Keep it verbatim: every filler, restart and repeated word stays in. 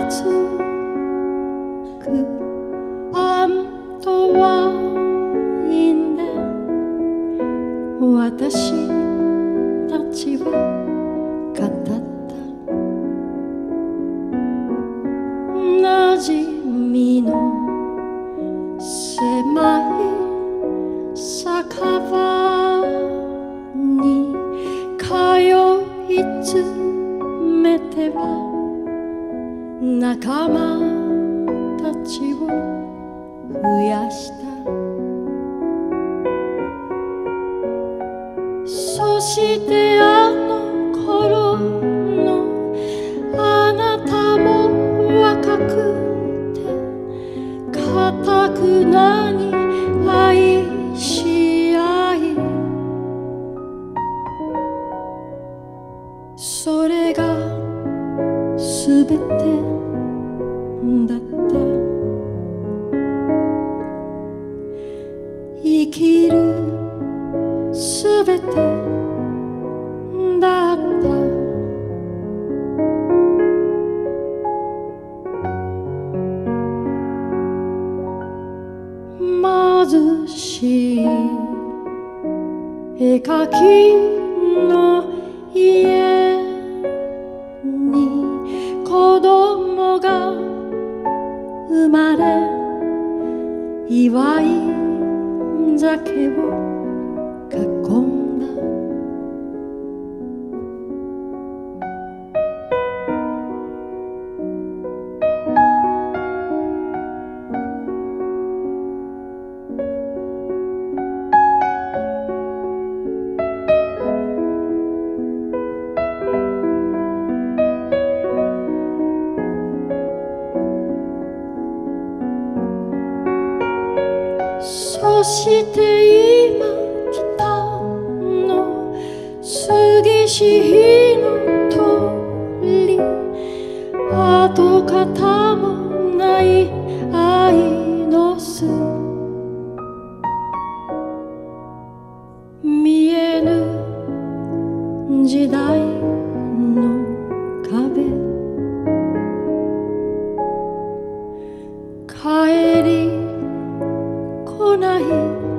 つくパンとワインで私たちは語った馴染みの狭い酒場に通い詰めては仲間たちを増やした。そしてあの頃のあなたも若くてかたくなに愛し合い、それがすべてだった。生きるすべてだった。貧しい絵描きの家に子供が生まれ、祝い酒を囲んだ。そして今北の杉市の通り、跡形もない愛の巣、見えぬ時代の壁、帰り来ない